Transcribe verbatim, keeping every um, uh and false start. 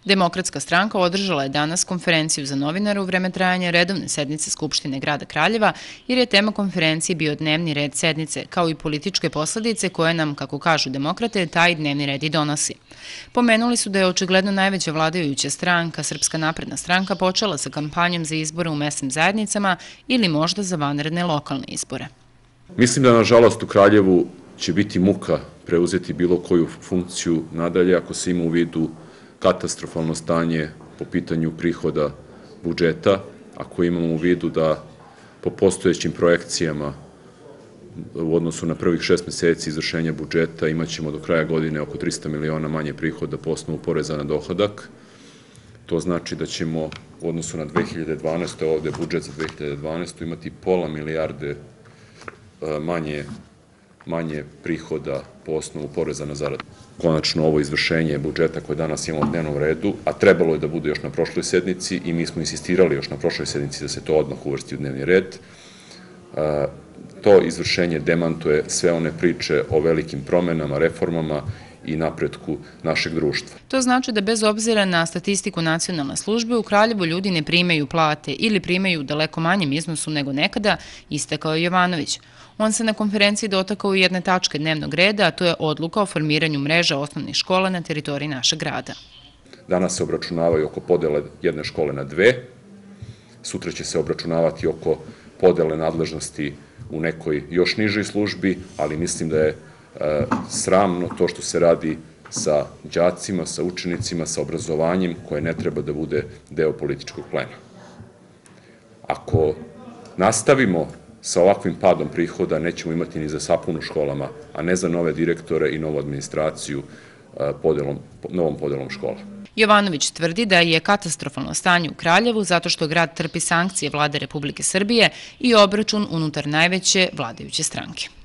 Demokratska stranka održala je danas konferenciju za novinare u vreme trajanja redovne sednice Skupštine grada Kraljeva, jer je tema konferencije bio dnevni red sednice, kao i političke posledice koje nam, kako kažu demokrate, taj dnevni red i donosi. Pomenuli su da je očigledno najveća vladajuća stranka, Srpska napredna stranka, počela sa kampanjom za izbore u mesnim zajednicama ili možda za vanredne lokalne izbore. Mislim da, nažalost, u Kraljevu će biti muka preuzeti bilo koju funkciju nadalje ako se ima u vidu katastrofalno stanje po pitanju prihoda budžeta, ako imamo u vidu da po postojećim projekcijama u odnosu na prvih šest meseci izvršenja budžeta imat ćemo do kraja godine oko trista miliona manje prihoda po osnovu poreza na dohodak. To znači da ćemo u odnosu na dve hiljade dvanaestu. ovde budžet za dve hiljade dvanaestu. imati pola milijarde manje manje prihoda po osnovu poreza na zaradu. Konačno ovo izvršenje budžeta koje danas imamo u dnevnom redu, a trebalo je da bude još na prošloj sednici i mi smo insistirali još na prošloj sednici da se to odmah uvrsti u dnevni red, to izvršenje demantuje sve one priče o velikim promenama, reformama i napretku našeg društva. To znači da bez obzira na statistiku nacionalne službe u Kraljevu ljudi ne primaju plate ili primaju u daleko manjem iznosu nego nekada, istakao je Jovanović. On se na konferenciji dotakao i jedne tačke dnevnog reda, a to je odluka o formiranju mreža osnovnih škola na teritoriji našeg grada. Danas se obračunavaju oko podele jedne škole na dve, sutra će se obračunavati oko podele nadležnosti u nekoj još nižoj službi, ali mislim da je sramno to što se radi sa đacima, sa učenicima, sa obrazovanjem koje ne treba da bude deo političkog plena. Ako nastavimo sa ovakvim padom prihoda, nećemo imati ni za sapun u školama, a ne za nove direktore i novu administraciju novom podelom škola. Jovanović tvrdi da je katastrofalno stanje u Kraljevu zato što grad trpi sankcije vlade Republike Srbije i obračun unutar najveće vladajuće stranke.